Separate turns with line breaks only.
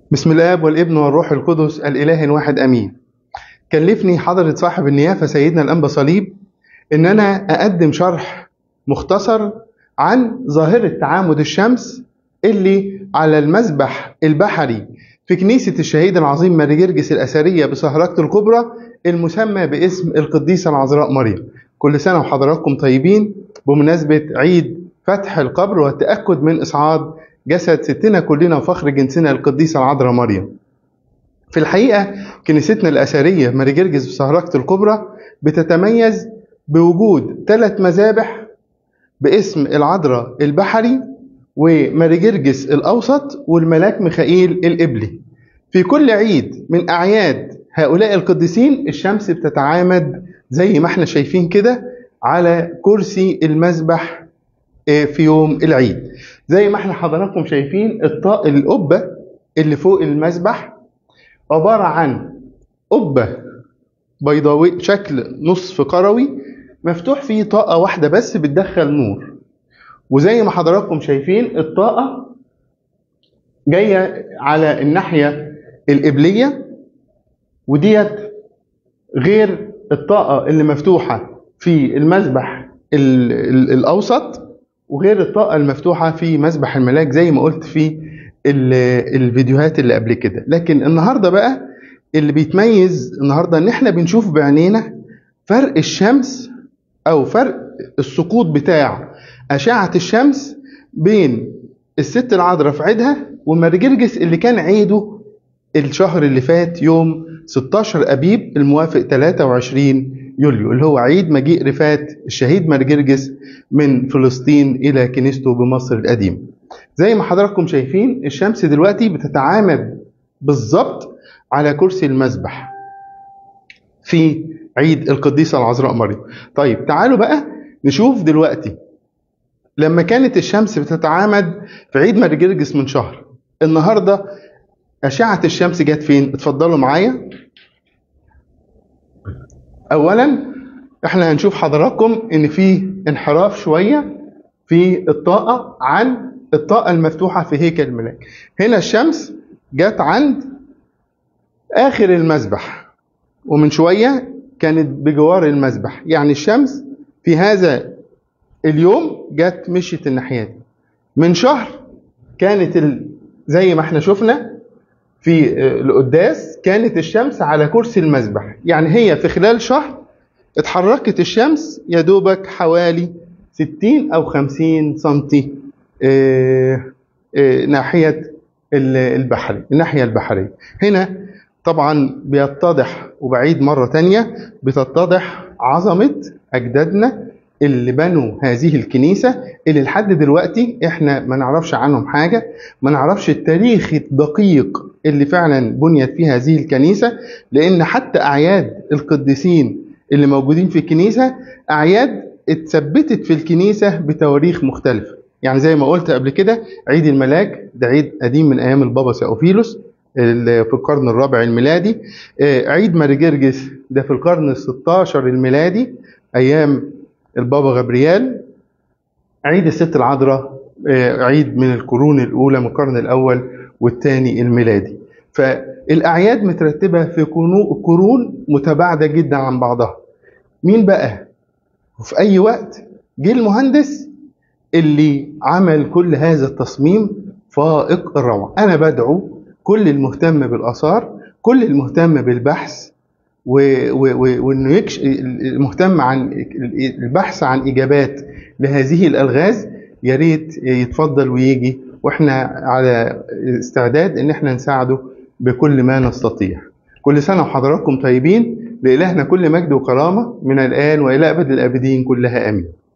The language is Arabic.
بسم الآب والابن والروح القدس الإله الواحد أمين. كلفني حضرة صاحب النيافة سيدنا الأنبا صليب إن أنا أقدم شرح مختصر عن ظاهرة تعامد الشمس اللي على المذبح البحري في كنيسة الشهيد العظيم ماري جرجس الأثرية بصهرجة الكبرى المسمى باسم القديسة العذراء مريم. كل سنة وحضراتكم طيبين بمناسبة عيد فتح القبر والتأكد من إصعاد جسد ستنا كلنا وفخر جنسنا القديسة العذراء مريم. في الحقيقة كنيستنا الأثرية ماري جرجس بصهرجة الكبرى بتتميز بوجود 3 مذابح باسم العذراء البحري وماري جرجس الأوسط والملاك ميخائيل القبلي. في كل عيد من أعياد هؤلاء القديسين الشمس بتتعامد زي ما احنا شايفين كده على كرسي المذبح في يوم العيد. زي ما احنا حضراتكم شايفين القبة اللي فوق المذبح عبارة عن قبة بيضاوي شكل نصف كروي مفتوح فيه طاقة واحدة بس بتدخل نور، وزي ما حضراتكم شايفين الطاقة جاية على الناحية القبلية، وديت غير الطاقة اللي مفتوحة في المذبح الأوسط وغير الطاقة المفتوحة في مذبح الملاك زي ما قلت في الفيديوهات اللي قبل كده. لكن النهاردة بقى اللي بيتميز النهاردة ان احنا بنشوف بعينينا فرق الشمس او فرق السقوط بتاع أشعة الشمس بين الست العذراء في عيدها وماري جرجس اللي كان عيده الشهر اللي فات يوم 16 أبيب الموافق 23 يوليو اللي هو عيد مجيء رفات الشهيد ماري جرجس من فلسطين إلى كنيسته بمصر القديم. زي ما حضراتكم شايفين الشمس دلوقتي بتتعامد بالظبط على كرسي المذبح في عيد القديسة العذراء مريم. طيب تعالوا بقى نشوف دلوقتي لما كانت الشمس بتتعامد في عيد ماري جرجس من شهر، النهاردة أشعة الشمس جت فين؟ اتفضلوا معايا. أولا احنا هنشوف حضراتكم ان في انحراف شوية في الطاقة عن الطاقة المفتوحة في هيكل الملاك. هنا الشمس جت عند آخر المذبح ومن شوية كانت بجوار المذبح، يعني الشمس في هذا اليوم جت مشيت الناحية دي. من شهر كانت زي ما احنا شفنا في القداس كانت الشمس على كرسي المذبح، يعني هي في خلال شهر اتحركت الشمس يا دوبك حوالي 60 أو 50 سنتي ناحية الناحية البحرية. هنا طبعا بيتضح وبعيد مرة تانية بتتضح عظمة أجدادنا اللي بنوا هذه الكنيسة اللي لحد دلوقتي احنا ما نعرفش عنهم حاجة، ما نعرفش التاريخ الدقيق اللي فعلا بنيت فيه هذه الكنيسة، لأن حتى أعياد القديسين اللي موجودين في الكنيسة أعياد اتثبتت في الكنيسة بتواريخ مختلفة. يعني زي ما قلت قبل كده عيد الملاك ده عيد قديم من أيام البابا سيوفيلوس في القرن الرابع الميلادي. عيد ماري جرجس ده في القرن ال16 الميلادي أيام البابا غبريال. عيد الست العذراء عيد من القرون الأولى من القرن الأول والثاني الميلادي. فالأعياد مترتبة في قرون متباعدة جدا عن بعضها. مين بقى؟ وفي أي وقت جه المهندس اللي عمل كل هذا التصميم فائق الروعة. أنا بدعو كل المهتم بالآثار، كل المهتم بالبحث وانه المهتم عن البحث عن اجابات لهذه الالغاز يا ريت يتفضل ويجي، واحنا على استعداد ان احنا نساعده بكل ما نستطيع. كل سنه وحضراتكم طيبين، لإلهنا كل مجد وكرامه من الآن والى ابد الابدين كلها امين.